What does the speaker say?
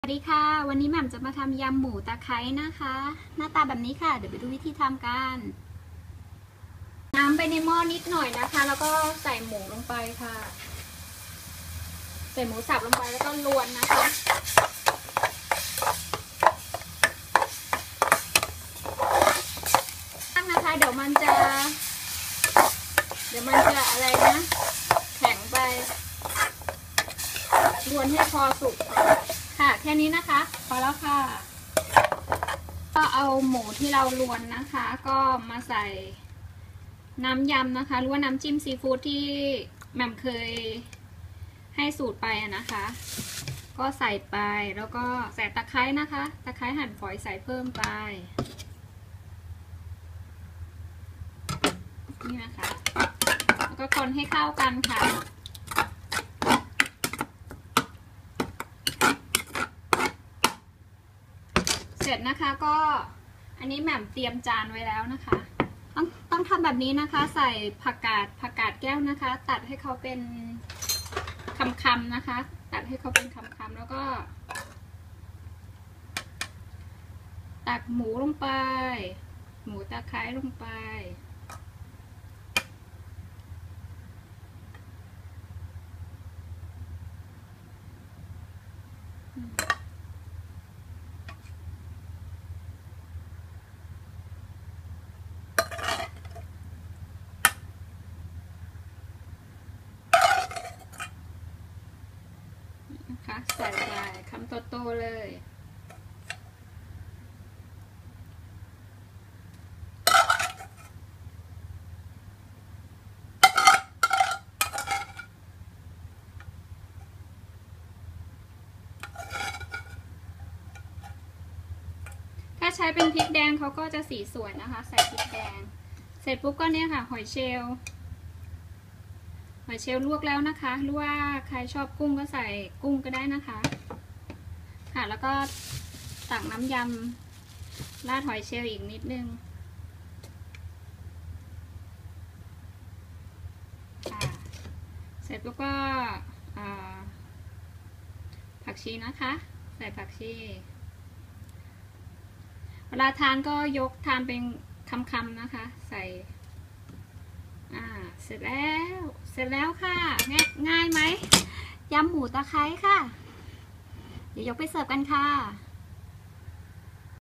สวัสดีค่ะวันนี้แหม่มจะมาทำยำหมูตะไคร้นะคะหน้าตาแบบนี้ค่ะเดี๋ยวไปดูวิธีทำกันน้ำไปในหม้อนิดหน่อยนะคะแล้วก็ใส่หมูลงไปค่ะใส่หมูสับลงไปแล้วก็ลวนนะคะตั้งนะคะเดี๋ยวมันจะอะไรนะแข็งไปลวนให้พอสุกค่ะแค่นี้นะคะพอแล้วค่ะก็เอาหมูที่เราลวนนะคะก็มาใส่น้ำยำนะคะหรือว่าน้ำจิ้มซีฟู้ดที่แหม่มเคยให้สูตรไปนะคะก็ใส่ไปแล้วก็ใส่ตะไคร้นะคะตะไคร้หั่นฝอยใส่เพิ่มไปนี่นะคะแล้วก็คนให้เข้ากันค่ะเสร็จนะคะก็อันนี้แหม่มเตรียมจานไว้แล้วนะคะต้องทำแบบนี้นะคะใส่ผักกาดแก้วนะคะตัดให้เขาเป็นคำๆนะคะตัดให้เขาเป็นคำๆแล้วก็ตักหมูลงไปหมูตะไคร้ลงไปนะคะใส่ไปคำโตๆเลยถ้าใช้เป็นพริกแดงเขาก็จะสีสวยนะคะใส่พริกแดงเสร็จปุ๊บก็เนี่ยค่ะหอยเชลล์ลวกแล้วนะคะหรือว่าใครชอบกุ้งก็ใส่กุ้งก็ได้นะคะค่ะแล้วก็ตักน้ำยำราดหอยเชลล์อีกนิดนึงค่ะเสร็จปุ๊บก็ผักชีนะคะใส่ผักชีเวลาทานก็ยกทานเป็นคำๆนะคะใส่เสร็จแล้วค่ะง่ายไหมยำหมูตะไคร้ค่ะเดี๋ยวยกไปเสิร์ฟกันค่ะ